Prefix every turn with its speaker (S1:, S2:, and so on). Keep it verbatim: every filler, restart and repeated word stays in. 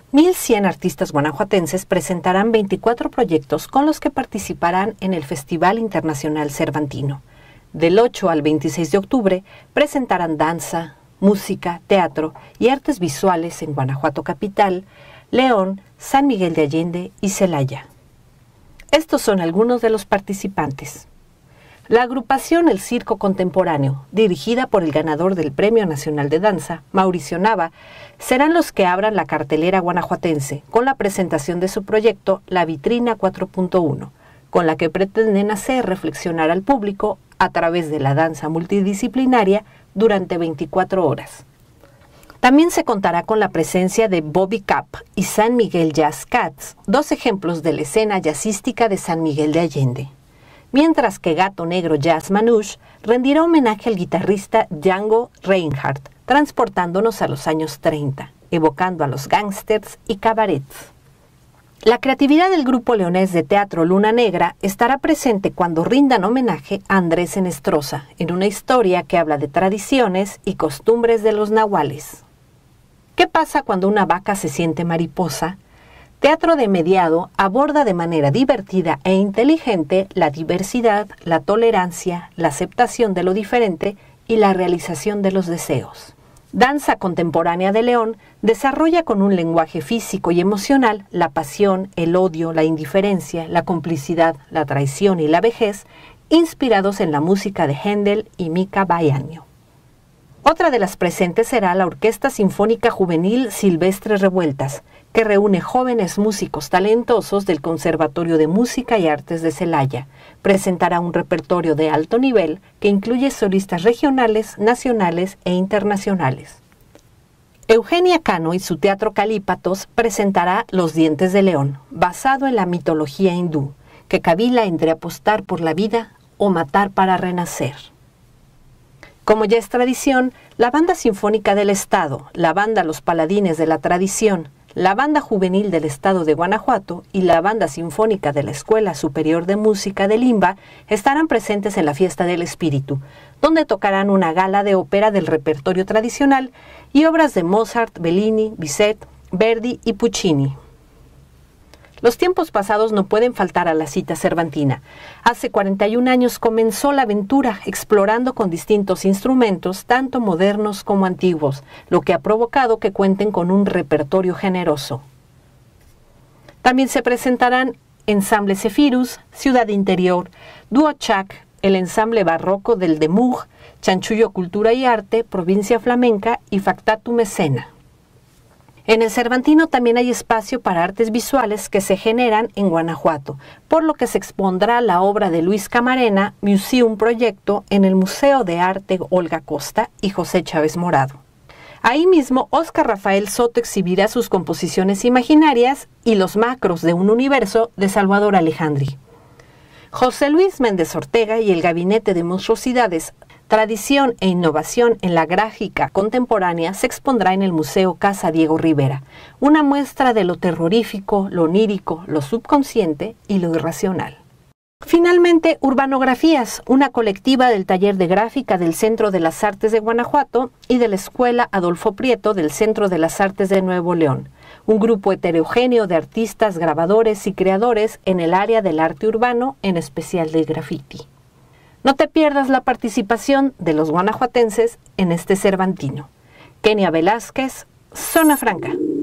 S1: mil cien artistas guanajuatenses presentarán veinticuatro proyectos con los que participarán en el Festival Internacional Cervantino. Del ocho al veintiséis de octubre presentarán danza, música, teatro y artes visuales en Guanajuato Capital, León, San Miguel de Allende y Celaya. Estos son algunos de los participantes. La agrupación El Circo Contemporáneo, dirigida por el ganador del Premio Nacional de Danza, Mauricio Nava, serán los que abran la cartelera guanajuatense con la presentación de su proyecto La Vitrina cuatro punto uno, con la que pretenden hacer reflexionar al público a través de la danza multidisciplinaria durante veinticuatro horas. También se contará con la presencia de Bobby Cap y San Miguel Jazz Cats, dos ejemplos de la escena jazzística de San Miguel de Allende. Mientras que Gato Negro Jazz Manouche rendirá homenaje al guitarrista Django Reinhardt, transportándonos a los años treinta, evocando a los gángsters y cabarets. La creatividad del grupo leonés de teatro Luna Negra estará presente cuando rindan homenaje a Andrés Enestrosa, en una historia que habla de tradiciones y costumbres de los nahuales. ¿Qué pasa cuando una vaca se siente mariposa? Teatro de Mediado aborda de manera divertida e inteligente la diversidad, la tolerancia, la aceptación de lo diferente y la realización de los deseos. Danza Contemporánea de León desarrolla con un lenguaje físico y emocional la pasión, el odio, la indiferencia, la complicidad, la traición y la vejez, inspirados en la música de Händel y Mika Baiaño. Otra de las presentes será la Orquesta Sinfónica Juvenil Silvestres Revueltas, que reúne jóvenes músicos talentosos del Conservatorio de Música y Artes de Celaya. Presentará un repertorio de alto nivel que incluye solistas regionales, nacionales e internacionales. Eugenia Cano y su teatro Calípatos presentará Los Dientes de León, basado en la mitología hindú, que cavila entre apostar por la vida o matar para renacer. Como ya es tradición, la Banda Sinfónica del Estado, la Banda Los Paladines de la Tradición, la Banda Juvenil del Estado de Guanajuato y la Banda Sinfónica de la Escuela Superior de Música de Limba estarán presentes en la Fiesta del Espíritu, donde tocarán una gala de ópera del repertorio tradicional y obras de Mozart, Bellini, Bizet, Verdi y Puccini. Los tiempos pasados no pueden faltar a la cita cervantina. Hace cuarenta y un años comenzó la aventura explorando con distintos instrumentos, tanto modernos como antiguos, lo que ha provocado que cuenten con un repertorio generoso. También se presentarán Ensamble Zephyrus, Ciudad Interior, Dúo Chac, el ensamble barroco del de Moog, Chanchullo Cultura y Arte, Provincia Flamenca y Factatum Escena. En el Cervantino también hay espacio para artes visuales que se generan en Guanajuato, por lo que se expondrá la obra de Luis Camarena, Museum Proyecto, en el Museo de Arte Olga Costa y José Chávez Morado. Ahí mismo, Óscar Rafael Soto exhibirá sus composiciones imaginarias y los macros de un universo de Salvador Alejandri. José Luis Méndez Ortega y el Gabinete de Monstruosidades, Tradición e Innovación en la Gráfica Contemporánea se expondrá en el Museo Casa Diego Rivera, una muestra de lo terrorífico, lo onírico, lo subconsciente y lo irracional. Finalmente, Urbanografías, una colectiva del Taller de Gráfica del Centro de las Artes de Guanajuato y de la Escuela Adolfo Prieto del Centro de las Artes de Nuevo León, un grupo heterogéneo de artistas, grabadores y creadores en el área del arte urbano, en especial del graffiti. No te pierdas la participación de los guanajuatenses en este Cervantino. Kenia Velázquez, Zona Franca.